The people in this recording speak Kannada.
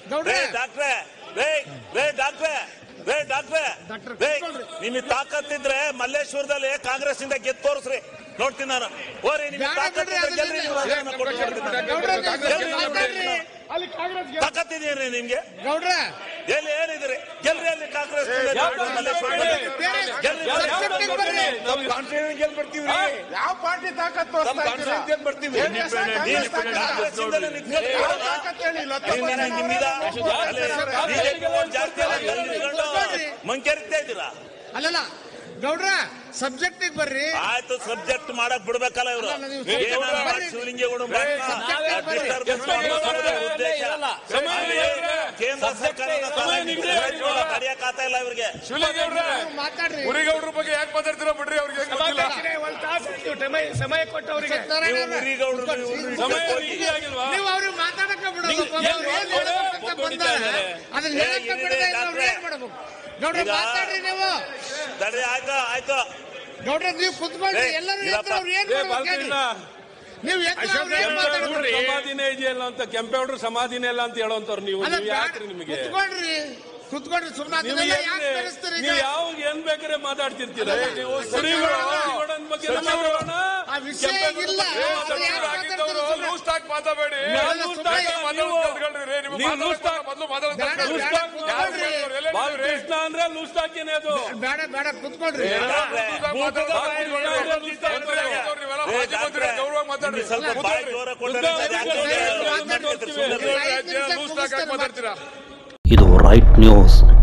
ನಿಮಗೆ ತಾಕತ್ತಿದ್ರೆ ಮಲ್ಲೇಶ್ವರದಲ್ಲಿ ಕಾಂಗ್ರೆಸ್ ಇಂದ ಗೆದ್ದು ತೋರಿಸ್ರಿ, ನೋಡ್ತೀನಿ ನಾನು. ಓರಿ ನಿಮಗೆ ತಾಕತ್ತಿದೀರಿ ನಿಮ್ಗೆ? ಎಲ್ಲಿ ಏನಿದ್ರಿ ಗೆಲ್ರಿ ಅಲ್ಲಿ ಕಾಂಗ್ರೆಸ್ ಯಾವ ಪಾರ್ಟಿ ತಾಕತ್ತು ಬರ್ತೀವಿ ಮಂಕೇರಿತಾ ಇದ್ದೀರಾ? ಅಲ್ಲಲ್ಲ ಗೌಡ್ರ, ಸಬ್ಜೆಕ್ಟ್ ಬರ್ರಿ. ಆಯ್ತು, ಸಬ್ಜೆಕ್ಟ್ ಮಾಡಕ್ ಬಿಡ್ಬೇಕಲ್ಲ ಇವರು. ಶಿವಲಿಂಗೇಗೌಡ ಕೇಂದ್ರ ಸರ್ಕಾರ ಕಡಿಯಕ್ಕಾಗ್ತಾ ಇಲ್ಲ ಇವ್ರಿಗೆ. ಉರಿಗೌಡ್ರ ಬಗ್ಗೆ ಯಾಕೆ ಮಾತಾಡ್ತೀರಾ ಬಿಡ್ರಿ, ಅವ್ರಿಗೆ ಸಮಯ ಕೊಟ್ಟವ್ರಿಗೆ ನೀವು ಅವ್ರಿಗೆ ಮಾತಾಡಕ್ಕೆ ಬಿಡೋದು. ಅದನ್ನ ಹೇಳಕ್ಕೆ ಬಿಡದೆ ಏನ್ ಮಾಡಬೇಕು ಗೌಡ್ರ? ಮಾತಾಡ್ರಿ ನೀವು. ಆಯ್ತು ಗೌಡ್ರ, ನೀವು ಕುತ್ಕೊಳ್ರಿ. ಎಲ್ಲರೂ ಏನ್ ನೀವು ಸಮಾಧಿನೇ ಇದೆಯಲ್ಲ ಅಂತ, ಕೆಂಪೇಗೌಡರು ಸಮಾಧಿನೇ ಇಲ್ಲ ಅಂತ ಹೇಳೋಂತವ್ರು ನೀವು. ಯಾಕ್ರಿ ನಿಮಗೆ? ಕುತ್ಕೊಳ್ರಿ ಸುಮ್ಮನೆ. ನೀವು ಯಾವ ಏನ್ ಬೇಕಾದ್ರೆ ಮಾತಾಡ್ತಿರ್ತೀರ. ಮಾತಾಡಬೇಡಿ. ಬಾಲಕೃಷ್ಣ ಅಂದ್ರೆ ಲೂಸ್ ಟಾಕಿನೇ ಅದು. ಬೇಡ ಬೇಡ, ಕುತ್ಕೊಳ್ರಿ. ಗೌರವ ಮಾತಾಡ್ತೀರಾ? ಇದು ರೈಟ್ ನ್ಯೂಸ್.